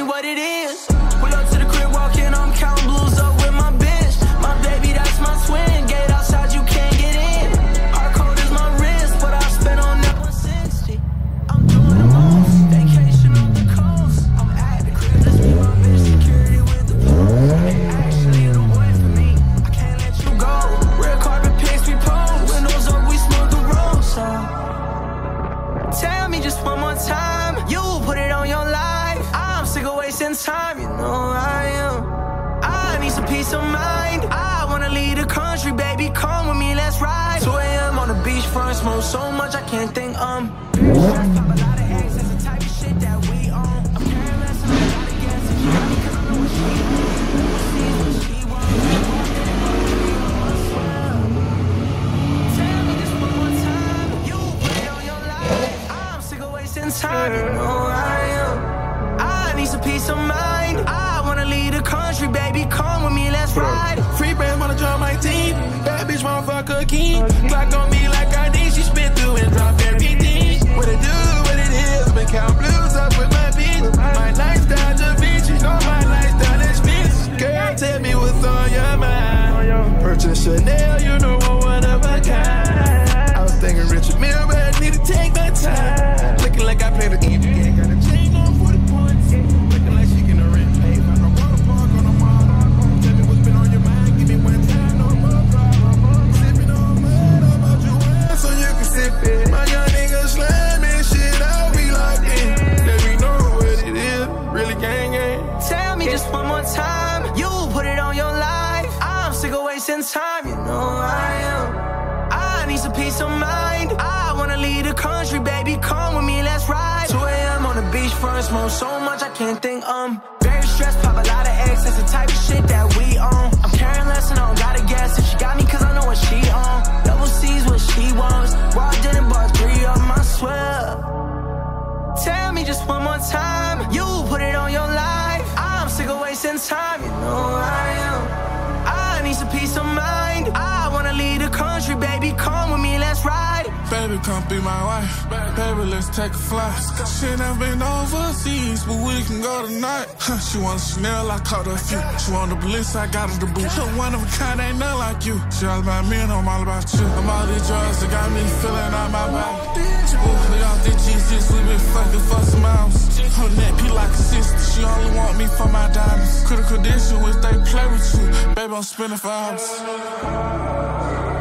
what it is. Pull up to the crib, walk in, I'm counting blues up with my bitch. My baby, that's my twin. Gate outside, you can't get in. Hard cold is my wrist, but I spent on that 160. I'm doing the most, vacation on the coast. I'm at the crib, let's be my bitch. Security with the post. Actually, don't wait for me, I can't let you go. Red carpet pics, we pose. Windows up, we smooth the road. So tell me just one more time, you put it on your life. I'm sick of wasting time, you know I am. I need some peace of mind. I wanna leave the country, baby, come with me, let's ride. 2 a.m. on the beachfront, smoke so much I can't think, Stress, pop a lot of eggs, that's the type of shit that we own. I'm carrying less and I gotta guess if she got me, cause I know what she wants. See what she wants. Tell me just one more time, you put it on your life. I'm sick of wasting time, you know I am. I need some peace of mind. I wanna leave the country, baby, come with me, let's ride. Free brand wanna join my team. Bad bitch wanna fuck a king. Glock on me like I need. She spit through and drop everything. What it do, what it is. Been count blues up with my bitch. My lifestyle Da Vinci. Know my lifestyle is bitch. Girl, tell me what's on your mind. Purchase Chanel, you know I'm one of a kind. I was thinking Richard Mille, but I need to take my time. Looking like I played the NBA. Got a chain on for the points. Looking like she can rent pay. Found a water park on the mall. Tell me what's been on your mind. Give me one time, no more problem. Sipping on mud, about you so you can sip it. My young niggas slamming shit out, we locked in. Let me know what it is, really gang gang. Tell me just one more time, you put it on your life. I'm sick of wasting time, you know I am. I need some peace of mind. I wanna leave the country, baby, come with me, let's ride. 2 a.m. on the beachfront, smoke so much I can't think, Very stressed, pop a lot of eggs, that's the type of shit that we own. I'm carrying less and I don't gotta guess if she got me, cause I know what she on. Double C's what she wants. Walked in and bought 3 of them, I swear. Tell me just one more time, you put it on your life. I'm sick of wasting time, you know I am. I need some peace of mind. I wanna leave the country, baby, come with me, let's ride. Baby, come be my wife. Baby, let's take a flight. She never been overseas, but we can go tonight. She want Chanel, I caught her a few. She want the bliss, I got her the boot. So one of a kind, ain't nothing like you. She all about me and I'm all about you. I'm all these drugs that got me feeling out my body. Ooh, we all did Jesus, we been fucking for some hours. Her neck be like a sister, she only want me for my diamonds. Critical condition if they play with you. Baby, I'm spinning for hours.